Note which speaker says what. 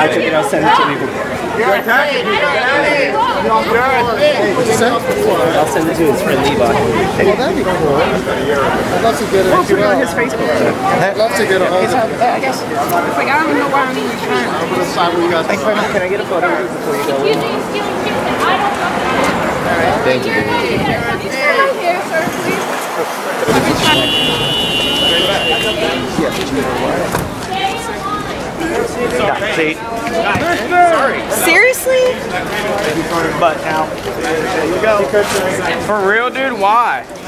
Speaker 1: I took it, I'll send it to you.
Speaker 2: You're attacking me.
Speaker 1: I'll send it to his friend Levi.
Speaker 3: Well, that'd be cool. I'd love to get it.
Speaker 1: We'll put it on his Facebook.
Speaker 3: I'd love to get a hold of it.
Speaker 1: I guess. Like, I don't even know why I'm even trying.
Speaker 3: I'm going to decide what you guys decide.
Speaker 1: Can I get a photo before you go? Thank you.
Speaker 4: Seriously?
Speaker 1: But now, there you go.
Speaker 2: For real, dude? Why?